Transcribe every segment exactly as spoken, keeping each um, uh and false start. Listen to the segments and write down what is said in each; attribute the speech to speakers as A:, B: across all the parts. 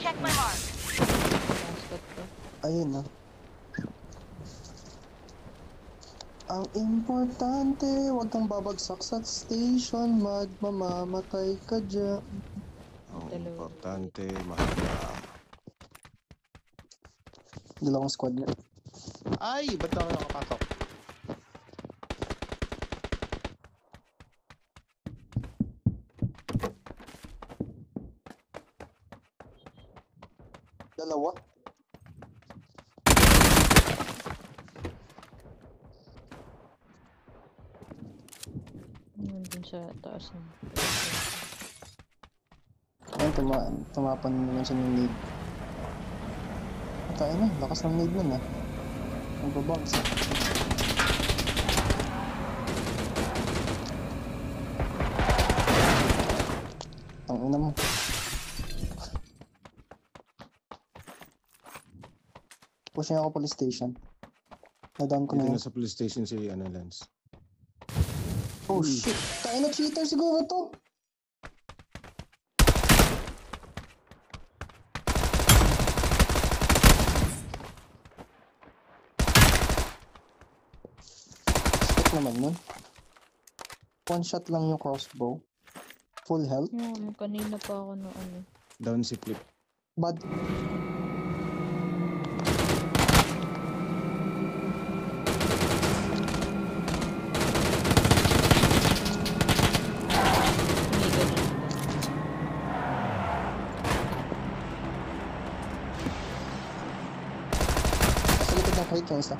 A: Check my mark.
B: Ayun na. Ang importante, wag kang babagsak sa station, mad, mamamatay ka dyan.
C: Ang importante, mahalaga.
B: Dalawang squad na.
C: Ay, ba't ako nakapasok?
B: Dalawa.
D: Nandun sa taas na.
B: Ayun, tuma tumapan naman siya ng lead. Tayo na, lakas ng lead nun ah. Nagbabounce ah. Tangina mo. Push niya ako police station. Nadaan ko
C: Dito
B: na
C: na
B: yun.
C: sa police station si ano, Lance.
B: Oh shit! Tayo na cheater siguro to! Spot naman nun. One shot lang yung crossbow. Full health.
D: Yung kanina pa ako na ano.
C: Down si Flip.
B: Bad.
D: Hindi ganun.
B: Sa likod ng crate yung isa.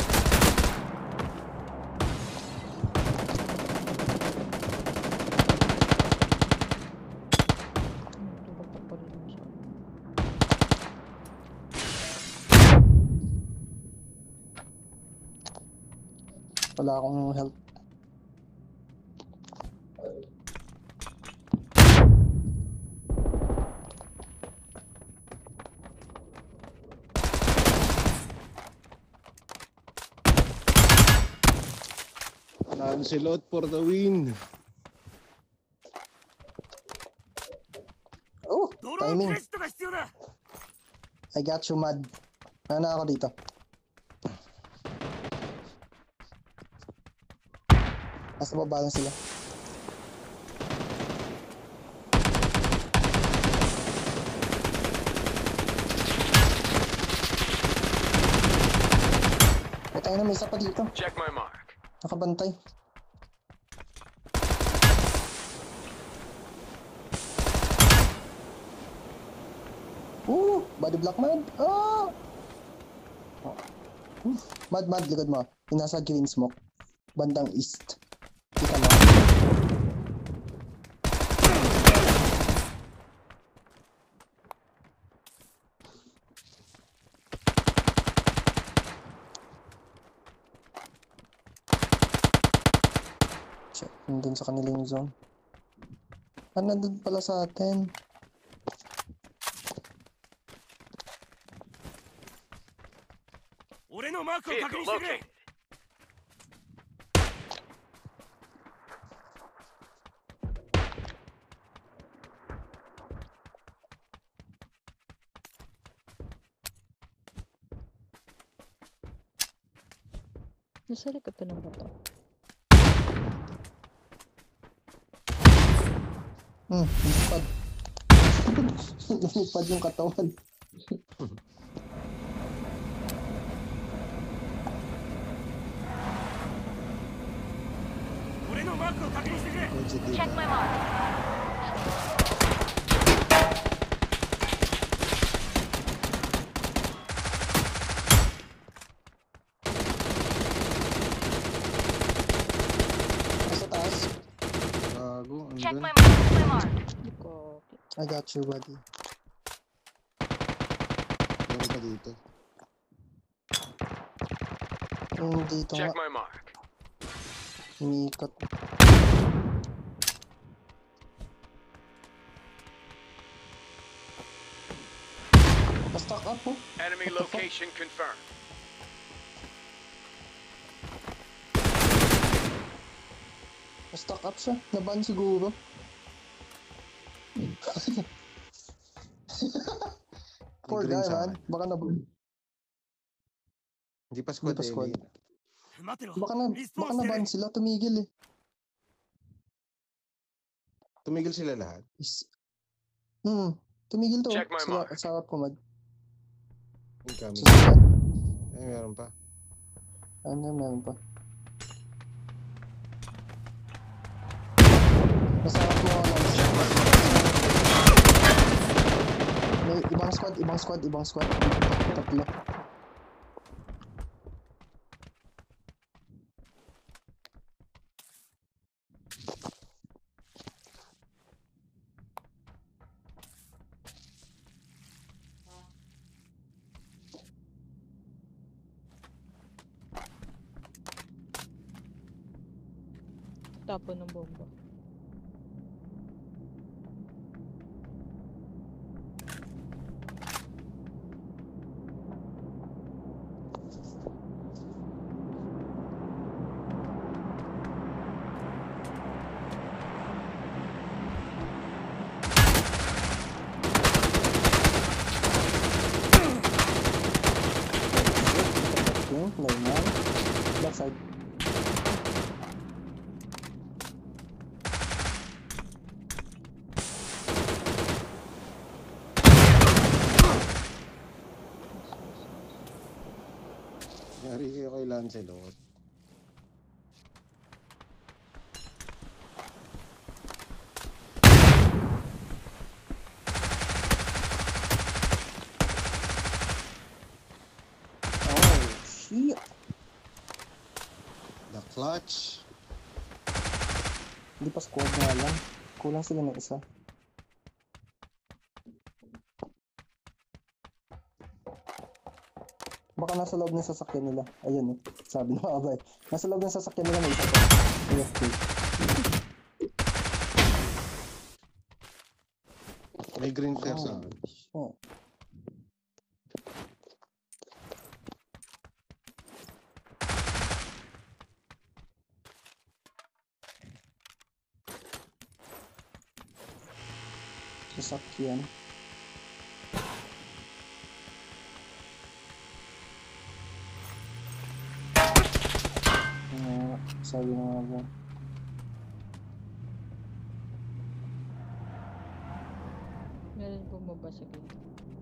D: Tumakbo pa rin siya.
B: Wala akong health.
C: Lancelot for the win.
B: Oh! Timing. I got you, mad. Ano na ako dito? Nasa baba lang sila. O tayo na, may isa pa dito.
E: Check my mark.
B: Nakabantay. Ooh! Body block, mad! Ah! Oh. Oof. Mad, mad, likod mo. Yung nasa green smoke. Bandang east. Kita mo. Check. Nandun sa kanilang zone. Ah, nandun pala sa atin.
E: Vehicle located.
D: Nasa likod pa ng bato.
B: Hmm, lumipad. Lumipad yung katawan.
A: Check my mark.
B: Nasa taas.
C: Gago,
A: Check
C: andun.
A: my mark. Check my mark.
D: Hindi ko.
B: I got you, buddy.
C: Meron pa dito.
B: Yung dito nga,
E: Check my mark.
B: umiikot. Pa-stock up, oh.
E: Enemy
B: What the fuck?
E: location confirmed.
B: Pa-stock up siya. Naban siguro. four
C: green
B: guy,
C: sa
B: man.
C: akin.
B: Baka na...
C: Hindi pa squad,
B: Hindi pa squad.
C: Ellie.
A: 待てろ
B: Baka na...
A: リスポー
B: Baka
A: ンし
B: na
A: て
B: ban
A: る
B: sila. Tumigil eh.
C: Tumigil sila lahat.
B: Is... Hmm. Tumigil to.
E: Check my
B: Sila,
E: mark.
B: sa harap ko, Mad.
C: Incoming.
B: Susunod.
C: Ay, meron pa.
B: Ano, meron pa. Nasa harap mo, Lance. May ibang squad, ibang squad, ibang squad. Tatlo.
D: Tapon ng bomba.
B: Okay, normal. Backside.
C: Yari kayo kay Lancelot.
B: Oh, shit.
C: The clutch.
B: Hindi pa squad nga lang. Kulang sila ng isa. Baka nasa loob ng sasakyan nila. Ayun eh. Sabi ng mga abay. Nasa loob ng sasakyan nila may isa pa. A F K.
C: May green flare sa
B: Oh,
C: akin.
B: shit. Sasakyan. Ah, sabi ng mga abay.
D: Meron bumaba sa gate.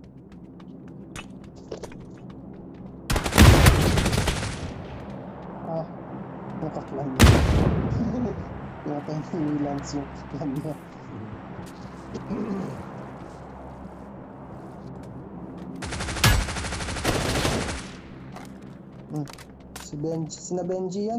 B: Ah, nakaklan niya. Nakatay ni Lance yung kaklan niya. Hmm. Si Benji, sina Benji yan.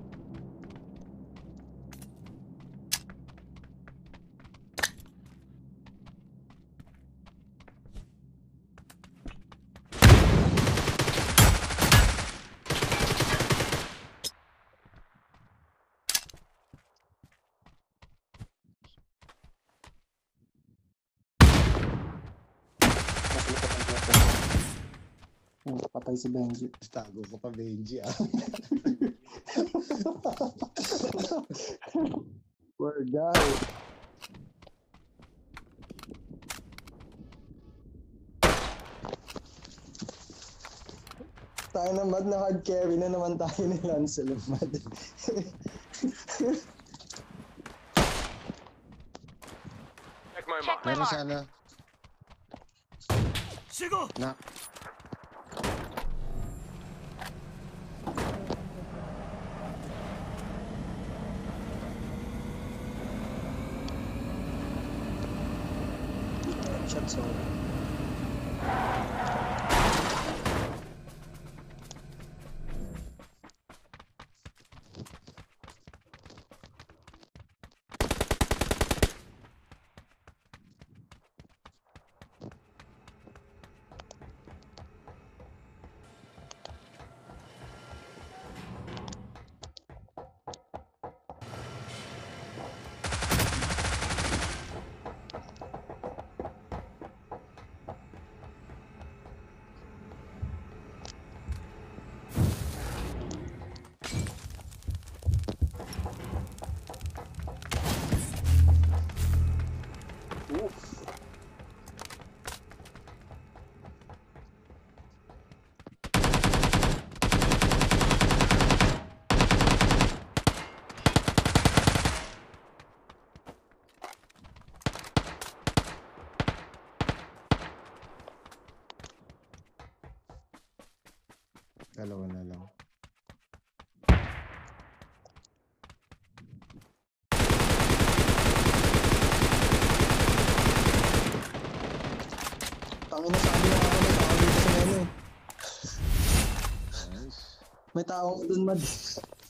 B: Mas likot ang plate. Hmm, patay si Benji.
C: Tago ko pa Benji ah.
B: Poor guy. Tayo na Mad, na hard carry na naman tayo ni Lancelot, Mad.
E: Check my
A: Check
E: mark.
A: my
C: Meron
A: mark.
C: sana.
A: 集合
C: Na.
B: Shots over.
C: Dalawa na lang.
B: Tangina sa amin ako may tao dito sa ano.
C: Nice.
B: May tao dun, Mad.